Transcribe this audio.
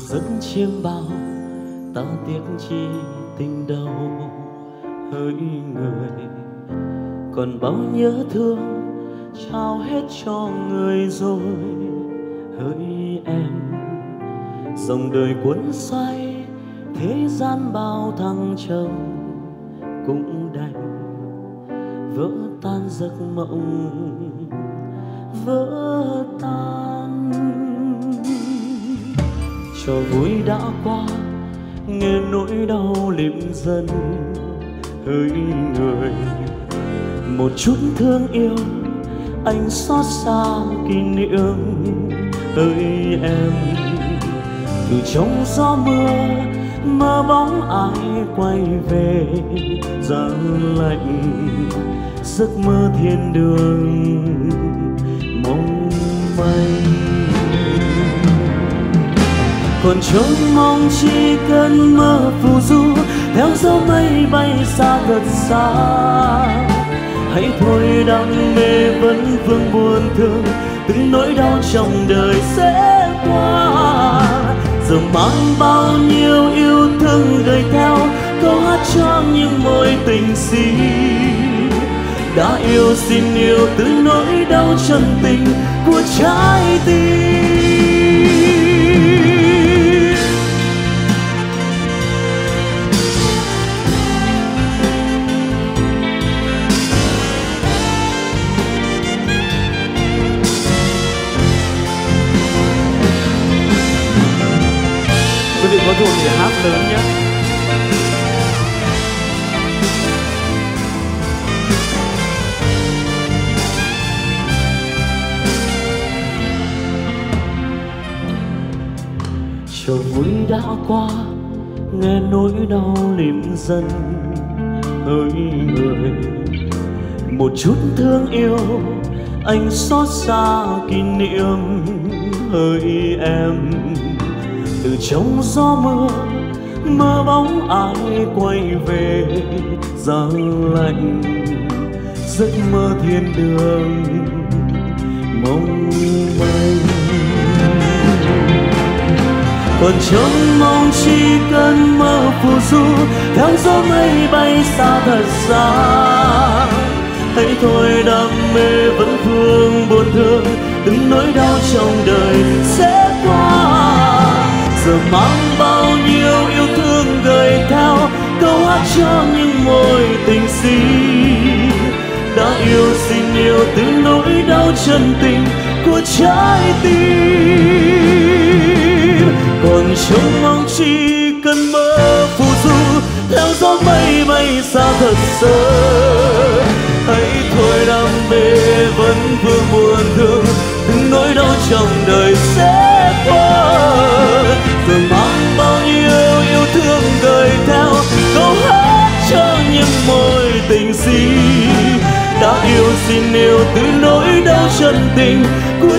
giấc chiêm bao ta tiếc chi tình đầu hỡi người, còn bao nhớ thương trao hết cho người rồi hỡi em. Dòng đời cuốn xoay thế gian bao thăng trầm, cũng đành vỡ tan giấc mộng vỡ tan. Cho vui đã qua nghe nỗi đau liệm dần hỡi người, một chút thương yêu anh xót xa kỷ niệm hỡi em. Từ trong gió mưa mơ bóng ai quay về giá lạnh, giấc mơ thiên đường mong manh. Còn trông mong chỉ cần mơ phù du theo gió mây bay xa thật xa. Hãy thôi đam mê vẫn vương buồn thương, từng nỗi đau trong đời sẽ qua. Giờ mang bao nhiêu yêu thương gửi theo câu hát cho những môi tình si. Đã yêu xin yêu từ nỗi đau chân tình của trái tim. Quý vị có thuộc thì hát lớn nhé. Chiều vui đã qua nghe nỗi đau liệm dần hỡi người, một chút thương yêu anh xót xa kỷ niệm hỡi em. Từ trong gió mưa mơ bóng ai quay về giá lạnh, giấc mơ thiên đường mong manh. Còn trông mong chỉ cần mơ phù du theo gió mây bay xa thật xa. Hãy thôi đam mê vẫn vương buồn thương, từng nỗi đau trong đời sẽ qua. Giờ mang bao nhiêu yêu thương gửi theo câu hát cho những môi tình si. Đã yêu xin yêu từ nỗi đau chân tình của trái tim. Còn trông mong chỉ cần mơ phù du theo gió mây bay xa thật xa. Hãy thôi đam mê vẫn vương buồn thương, từng nỗi đau trong đời sẽ qua. Giờ mang bao nhiêu yêu thương gửi theo câu hát cho những môi tình si. Đã yêu xin yêu từ nỗi đau chân tình của